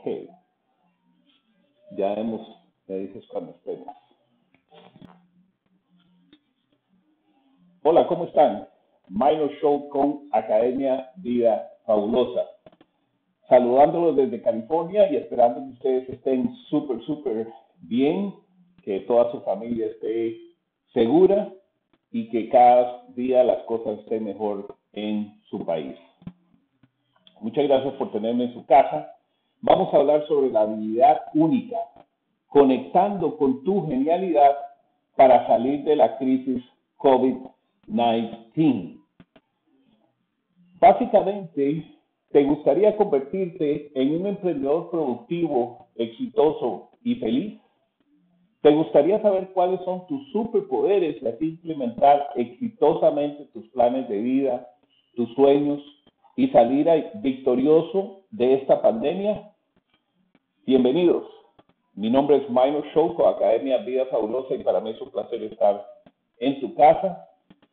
Ok, me dices cuando estemos. Hola, ¿cómo están? Minor Show con Academia Vida Fabulosa. Saludándolos desde California y esperando que ustedes estén súper bien, que toda su familia esté segura y que cada día las cosas estén mejor en su país. Muchas gracias por tenerme en su casa. Vamos a hablar sobre la habilidad única, conectando con tu genialidad para salir de la crisis COVID-19. Básicamente, ¿te gustaría convertirte en un emprendedor productivo, exitoso y feliz? ¿Te gustaría saber cuáles son tus superpoderes y así implementar exitosamente tus planes de vida, tus sueños y salir victorioso de esta pandemia? Bienvenidos. Mi nombre es Minor Show con Academia Vida Fabulosa y para mí es un placer estar en tu casa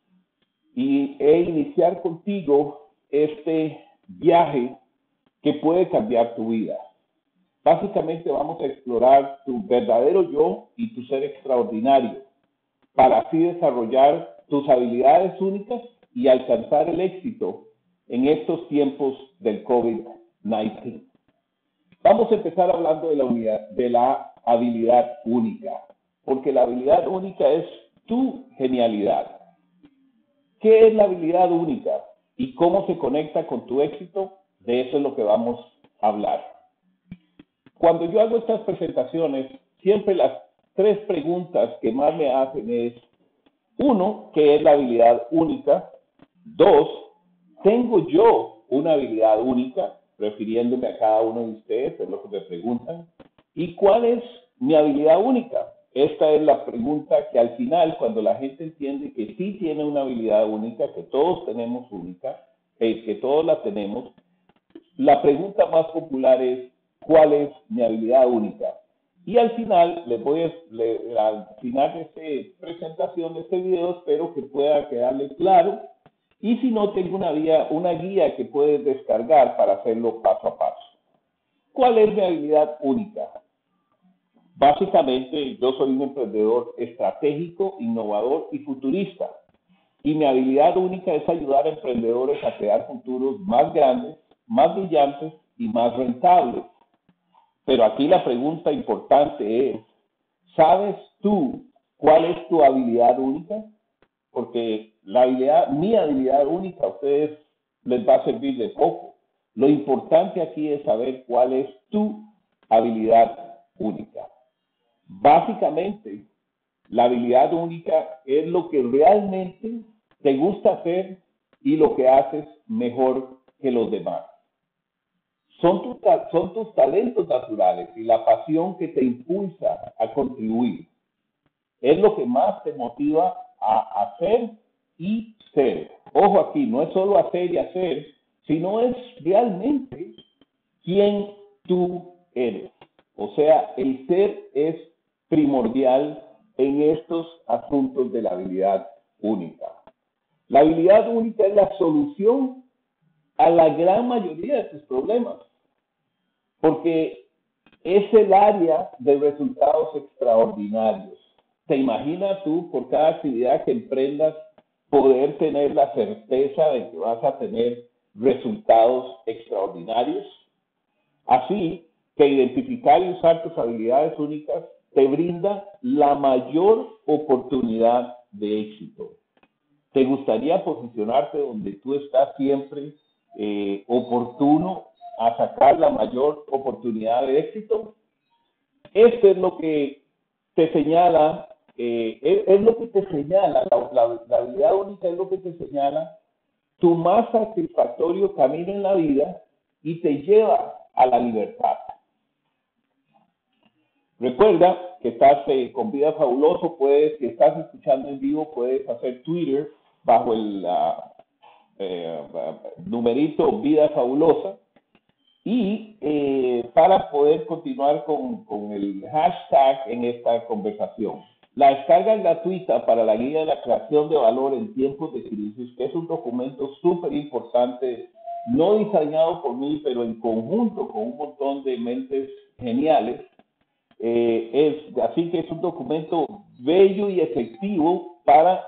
y iniciar contigo este viaje que puede cambiar tu vida. Básicamente vamos a explorar tu verdadero yo y tu ser extraordinario para así desarrollar tus habilidades únicas y alcanzar el éxito en estos tiempos del COVID-19. Vamos a empezar hablando de la habilidad única, porque la habilidad única es tu genialidad. ¿Qué es la habilidad única y cómo se conecta con tu éxito? De eso es lo que vamos a hablar. Cuando yo hago estas presentaciones, siempre las 3 preguntas que más me hacen es, 1, ¿qué es la habilidad única? 2, ¿tengo yo una habilidad única? Refiriéndome a cada uno de ustedes, es lo que me preguntan. ¿Y cuál es mi habilidad única? Esta es la pregunta que al final, cuando la gente entiende que sí tiene una habilidad única, que todos tenemos única, que todos la tenemos, la pregunta más popular es, ¿cuál es mi habilidad única? Y al final, al final de esta presentación, de este video, espero que pueda quedarle claro. Y si no, tengo una guía que puedes descargar para hacerlo paso a paso. ¿Cuál es mi habilidad única? Básicamente, yo soy un emprendedor estratégico, innovador y futurista. Y mi habilidad única es ayudar a emprendedores a crear futuros más grandes, más brillantes y más rentables. Pero aquí la pregunta importante es, ¿sabes tú cuál es tu habilidad única? Porque mi habilidad única a ustedes les va a servir de poco. Lo importante aquí es saber cuál es tu habilidad única. Básicamente, la habilidad única es lo que realmente te gusta hacer y lo que haces mejor que los demás. Son tus talentos naturales y la pasión que te impulsa a contribuir. Es lo que más te motiva a hacer y ser. Ojo aquí, no es solo hacer y hacer, sino es realmente quién tú eres. O sea, el ser es primordial en estos asuntos de la habilidad única. La habilidad única es la solución a la gran mayoría de tus problemas, porque es el área de resultados extraordinarios. ¿Te imaginas tú, por cada actividad que emprendas, poder tener la certeza de que vas a tener resultados extraordinarios? Así que identificar y usar tus habilidades únicas te brinda la mayor oportunidad de éxito. ¿Te gustaría posicionarte donde tú estás siempre oportuno a sacar la mayor oportunidad de éxito? Esto es lo que te señala, la habilidad única es lo que te señala tu más satisfactorio camino en la vida y te lleva a la libertad. Recuerda que estás con Vida Fabuloso, si estás escuchando en vivo, puedes hacer Twitter bajo el numerito Vida Fabulosa y para poder continuar con el hashtag en esta conversación. La descarga gratuita para la guía de la creación de valor en tiempos de crisis, que es un documento súper importante no diseñado por mí, pero en conjunto con un montón de mentes geniales. Así que es un documento bello y efectivo para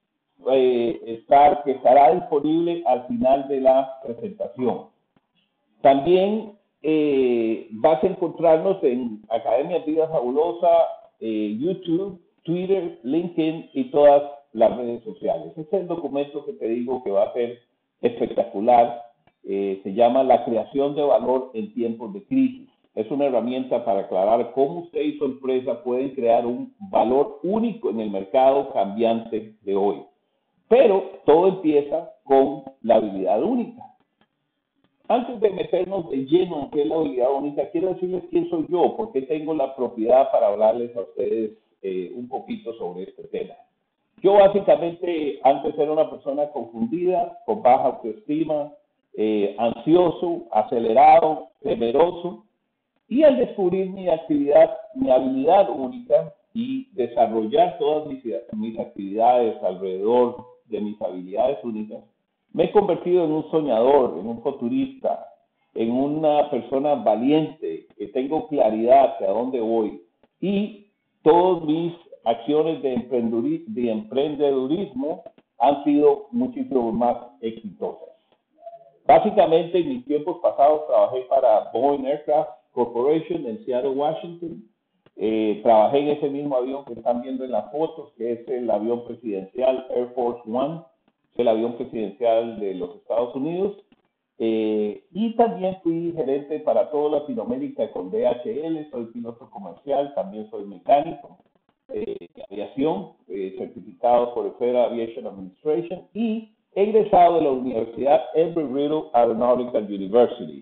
que estará disponible al final de la presentación. También vas a encontrarnos en Academia Vida Fabulosa, YouTube, Twitter, LinkedIn y todas las redes sociales. Este es el documento que te digo que va a ser espectacular. Se llama La creación de valor en tiempos de crisis. Es una herramienta para aclarar cómo usted y su empresa pueden crear un valor único en el mercado cambiante de hoy. Pero todo empieza con la habilidad única. Antes de meternos de lleno en qué es la habilidad única, quiero decirles quién soy yo, por qué tengo la propiedad para hablarles a ustedes un poquito sobre este tema. Yo básicamente antes era una persona confundida, con baja autoestima, ansioso, acelerado, temeroso, y al descubrir mi habilidad única y desarrollar todas mis actividades alrededor de mis habilidades únicas, me he convertido en un soñador, en un futurista, en una persona valiente, que tengo claridad hacia dónde voy. Y todas mis acciones de emprendedurismo han sido muchísimo más exitosas. Básicamente, en mis tiempos pasados trabajé para Boeing Aircraft Corporation en Seattle, Washington. Trabajé en ese mismo avión que están viendo en las fotos, que es el avión presidencial Air Force One, el avión presidencial de los Estados Unidos. Y también fui gerente para toda Latinoamérica con DHL, soy piloto comercial, también soy mecánico de aviación, certificado por el Federal Aviation Administration y egresado de la Universidad Embry-Riddle Aeronautical University.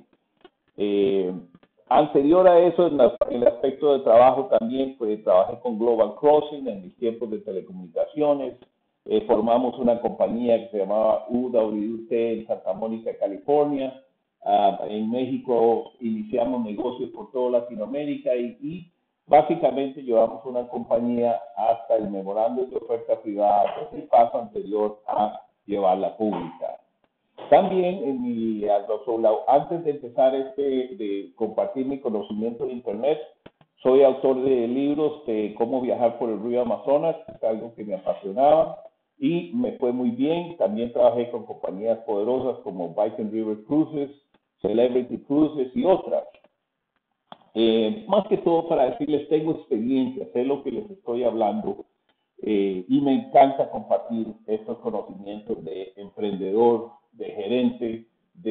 Anterior a eso, en el aspecto de trabajo también, trabajé con Global Crossing en mis tiempos de telecomunicaciones. Formamos una compañía que se llamaba UWT en Santa Mónica, California. En México iniciamos negocios por toda Latinoamérica y básicamente llevamos una compañía hasta el memorándum de oferta privada, que es el paso anterior a llevarla pública. También antes de empezar de compartir mi conocimiento de Internet, soy autor de libros de cómo viajar por el río Amazonas, que es algo que me apasionaba y me fue muy bien. También trabajé con compañías poderosas como Viking River Cruises, Celebrity Cruises y otras. Más que todo para decirles, tengo experiencia, sé lo que les estoy hablando y me encanta compartir estos conocimientos de emprendedor, de gerente,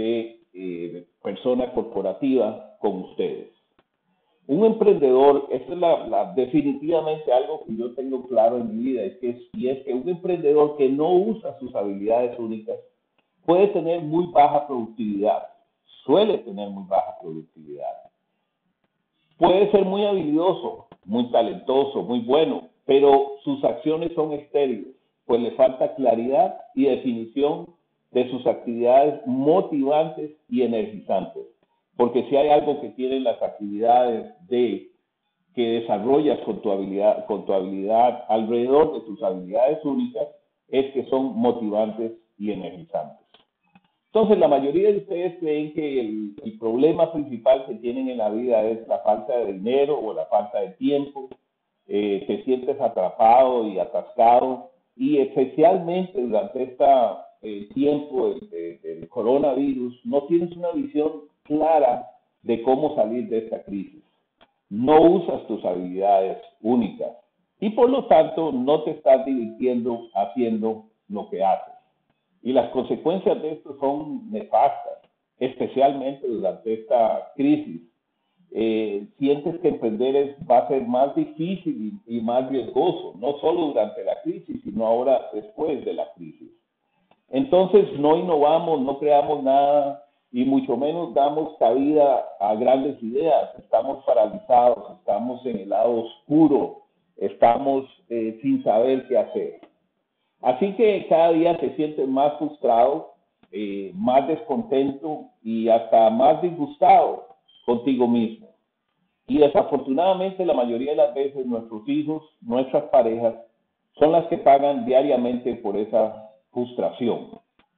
de persona corporativa con ustedes. Un emprendedor, esto es definitivamente algo que yo tengo claro en mi vida, y es que un emprendedor que no usa sus habilidades únicas puede tener muy baja productividad, suele tener muy baja productividad. Puede ser muy habilidoso, muy talentoso, muy bueno, pero sus acciones son estériles, pues le falta claridad y definición de sus actividades motivantes y energizantes. Porque si hay algo que tienen las actividades que desarrollas con tu habilidad alrededor de tus habilidades únicas, es que son motivantes y energizantes. Entonces, la mayoría de ustedes creen que el problema principal que tienen en la vida es la falta de dinero o la falta de tiempo. Te sientes atrapado y atascado, y especialmente durante este tiempo del coronavirus, no tienes una visión clara de cómo salir de esta crisis. No usas tus habilidades únicas y por lo tanto no te estás divirtiendo haciendo lo que haces. Y las consecuencias de esto son nefastas, especialmente durante esta crisis. Sientes que emprender va a ser más difícil y más riesgoso, no solo durante la crisis, sino ahora después de la crisis. Entonces no innovamos, no creamos nada y mucho menos damos cabida a grandes ideas. Estamos paralizados, estamos en el lado oscuro, estamos sin saber qué hacer. Así que cada día te sientes más frustrado, más descontento y hasta más disgustado contigo mismo. Y desafortunadamente la mayoría de las veces nuestros hijos, nuestras parejas, son las que pagan diariamente por esa frustración.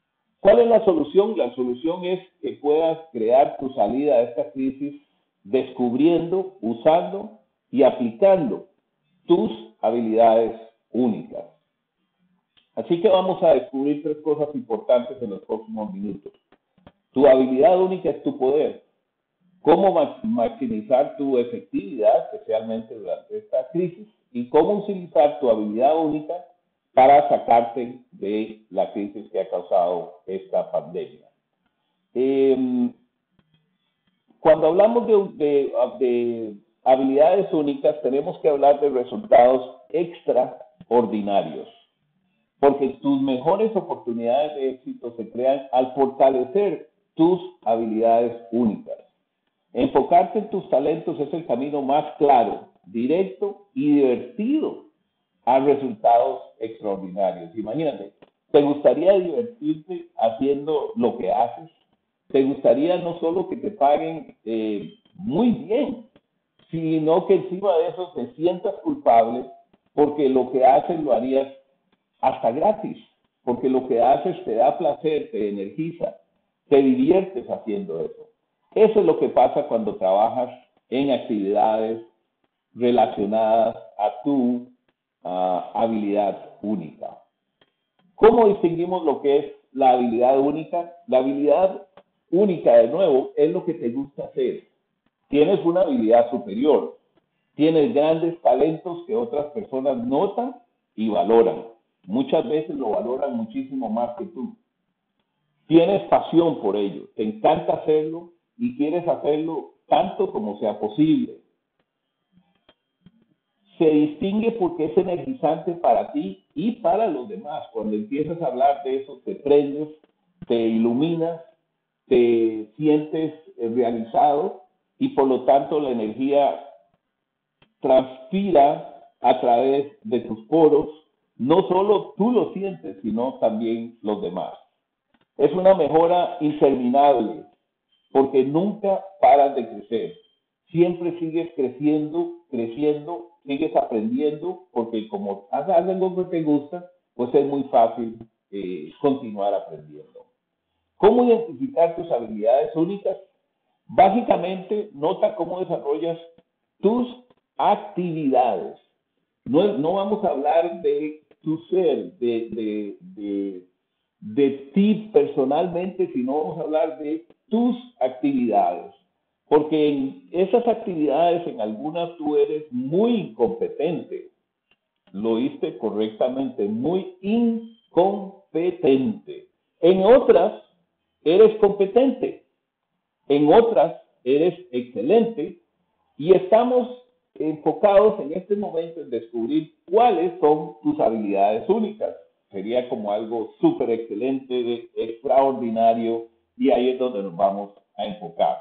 ¿Cuál es la solución? La solución es que puedas crear tu salida de esta crisis descubriendo, usando y aplicando tus habilidades únicas. Así que vamos a descubrir 3 cosas importantes en los próximos minutos. Tu habilidad única es tu poder. Cómo maximizar tu efectividad, especialmente durante esta crisis, y cómo utilizar tu habilidad única para sacarte de la crisis que ha causado esta pandemia. Cuando hablamos de habilidades únicas, tenemos que hablar de resultados extraordinarios, porque tus mejores oportunidades de éxito se crean al fortalecer tus habilidades únicas. Enfocarte en tus talentos es el camino más claro, directo y divertido a resultados extraordinarios. Imagínate, ¿te gustaría divertirte haciendo lo que haces? ¿Te gustaría no solo que te paguen muy bien, sino que encima de eso te sientas culpable porque lo que haces lo harías hasta gratis? Porque lo que haces te da placer, te energiza, te diviertes haciendo eso. Eso es lo que pasa cuando trabajas en actividades relacionadas a tu habilidad única. ¿Cómo distinguimos lo que es la habilidad única? La habilidad única, de nuevo, es lo que te gusta hacer. Tienes una habilidad superior. Tienes grandes talentos que otras personas notan y valoran. Muchas veces lo valoran muchísimo más que tú. Tienes pasión por ello. Te encanta hacerlo y quieres hacerlo tanto como sea posible. Se distingue porque es energizante para ti y para los demás. Cuando empiezas a hablar de eso, te prendes, te iluminas, te sientes realizado y por lo tanto la energía transpira a través de tus poros. No solo tú lo sientes, sino también los demás. Es una mejora interminable porque nunca paras de crecer. Siempre sigues creciendo, sigues aprendiendo, porque como haces algo que te gusta, pues es muy fácil continuar aprendiendo. ¿Cómo identificar tus habilidades únicas? Básicamente, nota cómo desarrollas tus actividades. No vamos a hablar de tu ser, de ti personalmente, sino vamos a hablar de tus actividades. Porque en esas actividades, en algunas tú eres muy incompetente. Lo oíste correctamente, muy incompetente. En otras, eres competente. En otras, eres excelente. Y estamos enfocados en este momento en descubrir cuáles son tus habilidades únicas. Sería como algo súper excelente, extraordinario, y ahí es donde nos vamos a enfocar.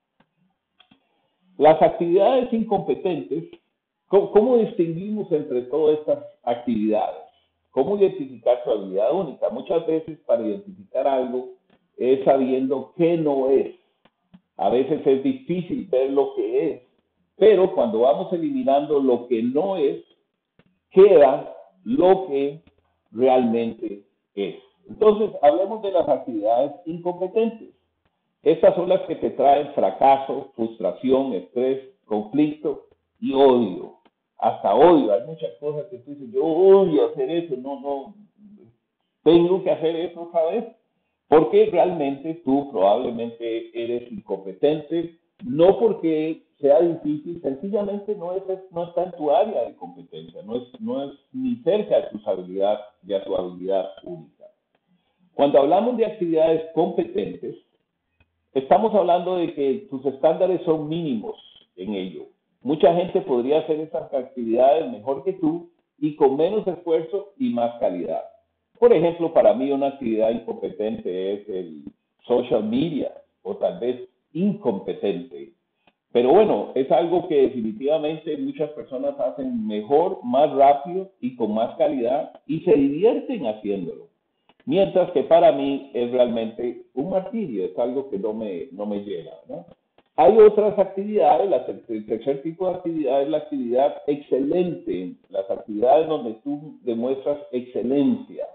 Las actividades incompetentes, ¿cómo distinguimos entre todas estas actividades? ¿Cómo identificar su habilidad única? Muchas veces para identificar algo es sabiendo qué no es. A veces es difícil ver lo que es, pero cuando vamos eliminando lo que no es, queda lo que realmente es. Entonces, hablemos de las actividades incompetentes. Estas son las que te traen fracaso, frustración, estrés, conflicto y odio. Hasta odio. Hay muchas cosas que tú dices, yo odio hacer eso, no, tengo que hacer eso otra vez. Porque realmente tú probablemente eres incompetente, no porque sea difícil, sencillamente no está en tu área de competencia, no es ni cerca de tu habilidad única. Cuando hablamos de actividades competentes, estamos hablando de que tus estándares son mínimos en ello. Mucha gente podría hacer esas actividades mejor que tú y con menos esfuerzo y más calidad. Por ejemplo, para mí una actividad incompetente es el social media o tal vez incompetente. Pero bueno, es algo que definitivamente muchas personas hacen mejor, más rápido y con más calidad y se divierten haciéndolo. Mientras que para mí es realmente un martirio, es algo que no me llena, ¿no? Hay otras actividades, el tercer tipo de actividad es la actividad excelente, las actividades donde tú demuestras excelencia.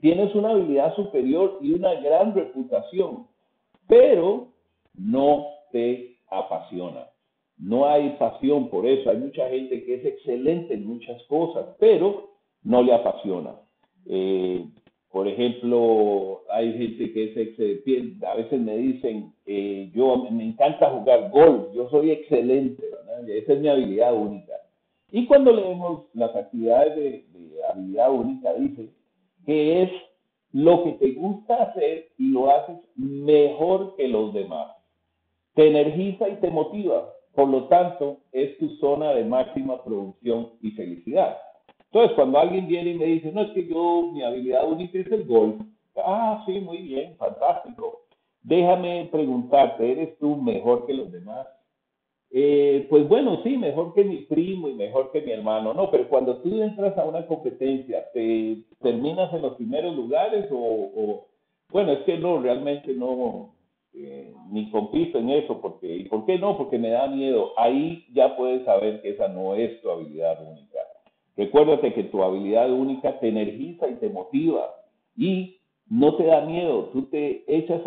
tienes una habilidad superior y una gran reputación, pero no te apasiona. No hay pasión por eso. Hay mucha gente que es excelente en muchas cosas, pero no le apasiona. Eh, por ejemplo, hay gente que es excelente. A veces me dicen, yo me encanta jugar golf, yo soy excelente, ¿verdad? Esa es mi habilidad única. Y cuando leemos las actividades de habilidad única, dice que es lo que te gusta hacer y lo haces mejor que los demás. Te energiza y te motiva. Por lo tanto, es tu zona de máxima producción y felicidad. Entonces, cuando alguien viene y me dice, no, es que yo, mi habilidad única es el golf. Ah, sí, muy bien, fantástico. Déjame preguntarte, ¿eres tú mejor que los demás? Pues bueno, sí, mejor que mi primo y mejor que mi hermano. No, pero cuando tú entras a una competencia, ¿te terminas en los primeros lugares bueno, es que no, realmente no, ni compito en eso, porque, ¿y por qué no? Porque me da miedo. Ahí ya puedes saber que esa no es tu habilidad única. Recuérdate que tu habilidad única te energiza y te motiva y no te da miedo. Tú te echas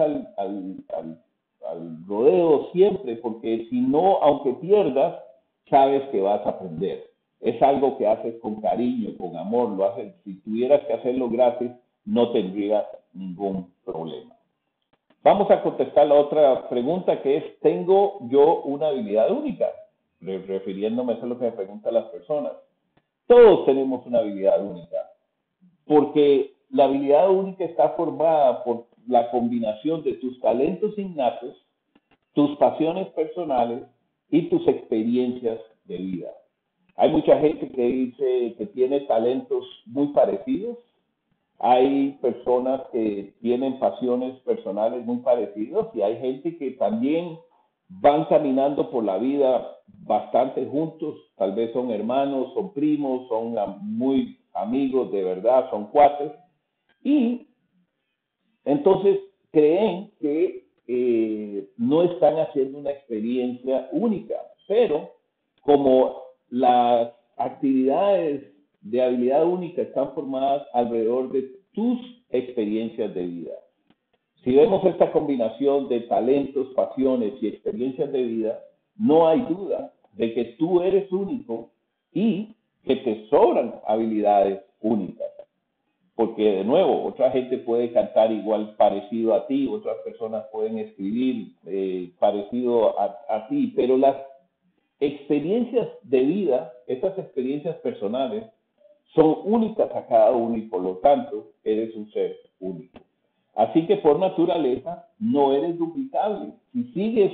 al rodeo siempre, porque si no, aunque pierdas, sabes que vas a aprender. Es algo que haces con cariño, con amor, lo haces. Si tuvieras que hacerlo gratis, no tendrías ningún problema. Vamos a contestar la otra pregunta que es, ¿tengo yo una habilidad única? Refiriéndome a eso es lo que me preguntan las personas. Todos tenemos una habilidad única, porque la habilidad única está formada por la combinación de tus talentos innatos, tus pasiones personales y tus experiencias de vida. Hay mucha gente que dice que tiene talentos muy parecidos. Hay personas que tienen pasiones personales muy parecidas y hay gente que también van caminando por la vida bastante juntos. Tal vez son hermanos, son primos, son muy amigos de verdad, son cuates. Y entonces creen que no están haciendo una experiencia única, pero como las actividades de habilidad única están formadas alrededor de tus experiencias de vida. Si vemos esta combinación de talentos, pasiones y experiencias de vida, no hay duda de que tú eres único y que te sobran habilidades únicas. Porque de nuevo, otra gente puede cantar igual parecido a ti, otras personas pueden escribir parecido a ti, pero las experiencias de vida, estas experiencias personales, son únicas a cada uno y por lo tanto eres un ser único. Así que por naturaleza no eres duplicable. Si sigues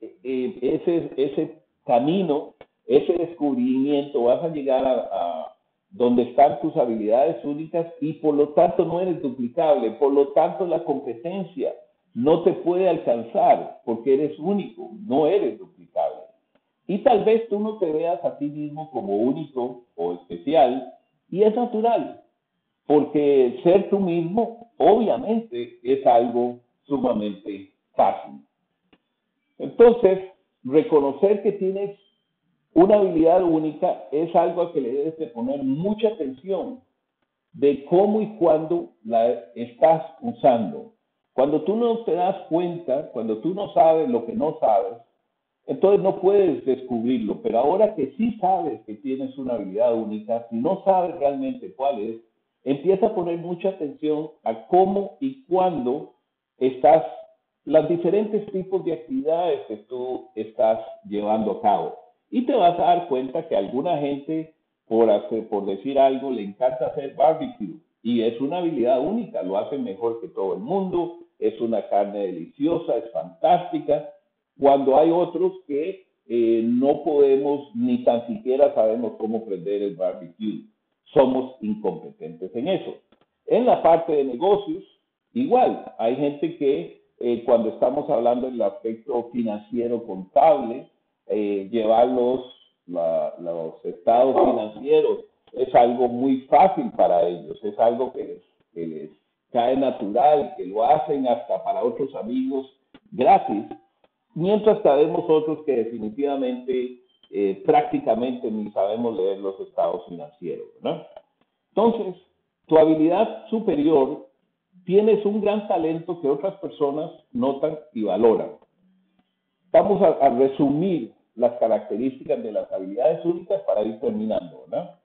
ese camino, ese descubrimiento, vas a llegar a donde están tus habilidades únicas y por lo tanto no eres duplicable. Por lo tanto la competencia no te puede alcanzar porque eres único, no eres duplicable. Y tal vez tú no te veas a ti mismo como único o especial y es natural. Porque ser tú mismo, obviamente, es algo sumamente fácil. Entonces, reconocer que tienes una habilidad única es algo a que le debes de poner mucha atención de cómo y cuándo la estás usando. Cuando tú no te das cuenta, cuando tú no sabes lo que no sabes, entonces no puedes descubrirlo, pero ahora que sí sabes que tienes una habilidad única, si no sabes realmente cuál es, empieza a poner mucha atención a cómo y cuándo estás, los diferentes tipos de actividades que tú estás llevando a cabo. Y te vas a dar cuenta que a alguna gente, por decir algo, le encanta hacer barbecue y es una habilidad única, lo hace mejor que todo el mundo, es una carne deliciosa, es fantástica, cuando hay otros que no podemos ni tan siquiera sabemos cómo prender el barbecue. Somos incompetentes en eso. En la parte de negocios, igual, hay gente que cuando estamos hablando del aspecto financiero contable, llevar los estados financieros es algo muy fácil para ellos, es algo que les cae natural, que lo hacen hasta para otros amigos gratis, mientras sabemos otros que definitivamente prácticamente ni sabemos leer los estados financieros, ¿no? Entonces, tu habilidad superior tienes un gran talento que otras personas notan y valoran. Vamos a resumir las características de las habilidades únicas para ir terminando, ¿verdad?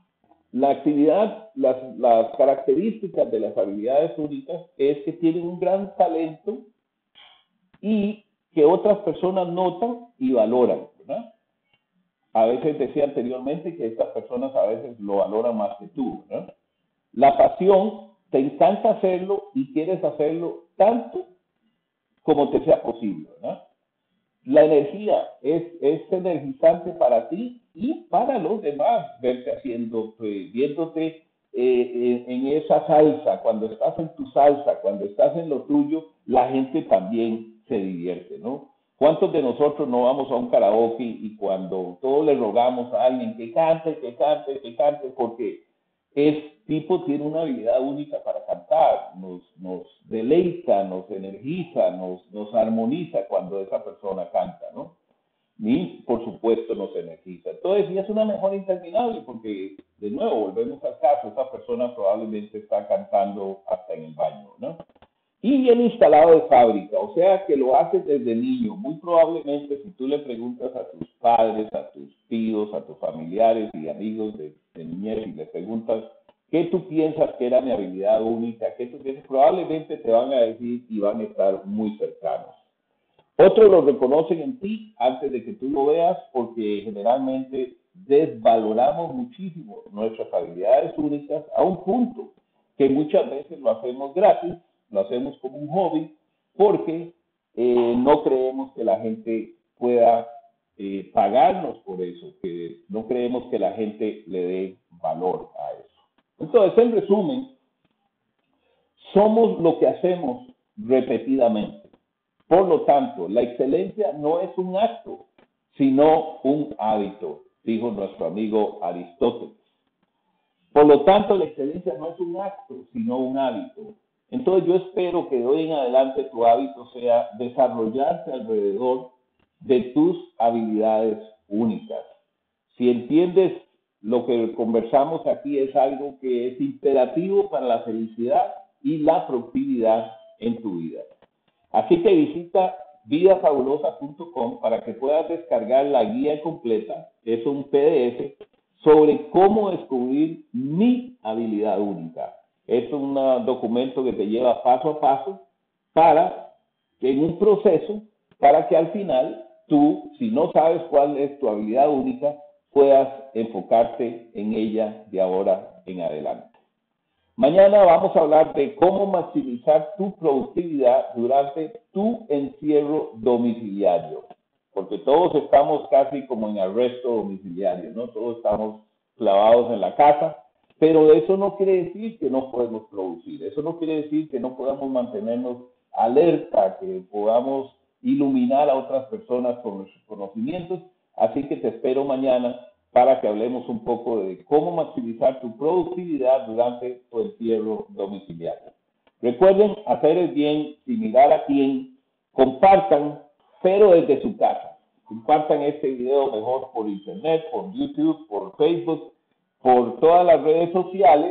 Las características de las habilidades únicas es que tienen un gran talento y que otras personas notan y valoran, ¿verdad? A veces decía anteriormente que estas personas a veces lo valoran más que tú, ¿verdad? La pasión, te encanta hacerlo y quieres hacerlo tanto como te sea posible, ¿verdad? La energía es energizante para ti y para los demás, verte haciendo, viéndote en esa salsa, cuando estás en tu salsa, cuando estás en lo tuyo, la gente también se divierte, ¿no? ¿Cuántos de nosotros no vamos a un karaoke y cuando todos le rogamos a alguien que cante, que cante, que cante, porque tipo tiene una habilidad única para cantar, nos deleita, nos energiza, nos armoniza cuando esa persona canta, ¿no? Y por supuesto nos energiza. Entonces, y es una mejora interminable porque, de nuevo, volvemos al caso, esa persona probablemente está cantando hasta en el baño, ¿no? Y bien instalado de fábrica, o sea que lo haces desde niño. Muy probablemente si tú le preguntas a tus padres, a tus tíos, a tus familiares y amigos de niñez y le preguntas qué tú piensas que era mi habilidad única, qué tú piensas, probablemente te van a decir y van a estar muy cercanos. Otros lo reconocen en ti antes de que tú lo veas porque generalmente desvaloramos muchísimo nuestras habilidades únicas a un punto que muchas veces lo hacemos gratis, lo hacemos como un hobby porque no creemos que la gente pueda pagarnos por eso, que no creemos que la gente le dé valor a eso. Entonces, en resumen, somos lo que hacemos repetidamente. Por lo tanto, la excelencia no es un acto, sino un hábito, dijo nuestro amigo Aristóteles. Por lo tanto, la excelencia no es un acto, sino un hábito. Entonces yo espero que de hoy en adelante tu hábito sea desarrollarse alrededor de tus habilidades únicas. Si entiendes lo que conversamos aquí es algo que es imperativo para la felicidad y la productividad en tu vida. Así que visita vidafabulosa.com para que puedas descargar la guía completa, es un PDF, sobre cómo descubrir mi habilidad única. Es un documento que te lleva paso a paso para, en un proceso, para que al final tú, si no sabes cuál es tu habilidad única, puedas enfocarte en ella de ahora en adelante. Mañana vamos a hablar de cómo maximizar tu productividad durante tu encierro domiciliario, porque todos estamos casi como en arresto domiciliario, ¿no? Todos estamos clavados en la casa, pero eso no quiere decir que no podemos producir, eso no quiere decir que no podamos mantenernos alerta, que podamos iluminar a otras personas con nuestros conocimientos, así que te espero mañana para que hablemos un poco de cómo maximizar tu productividad durante tu encierro domiciliario. Recuerden hacer el bien sin mirar a quién, compartan, pero desde su casa. Compartan este video mejor por internet, por YouTube, por Facebook, por todas las redes sociales,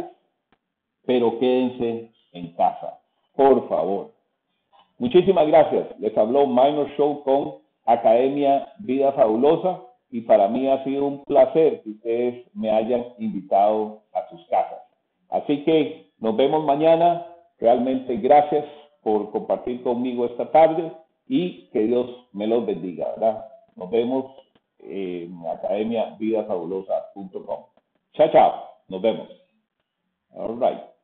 pero quédense en casa, por favor. Muchísimas gracias. Les habló Minor Show con Academia Vida Fabulosa. Y para mí ha sido un placer que ustedes me hayan invitado a sus casas. Así que nos vemos mañana. Realmente gracias por compartir conmigo esta tarde y que Dios me los bendiga, ¿verdad? Nos vemos en academiavidafabulosa.com. Chao, chao. Nos vemos. All right.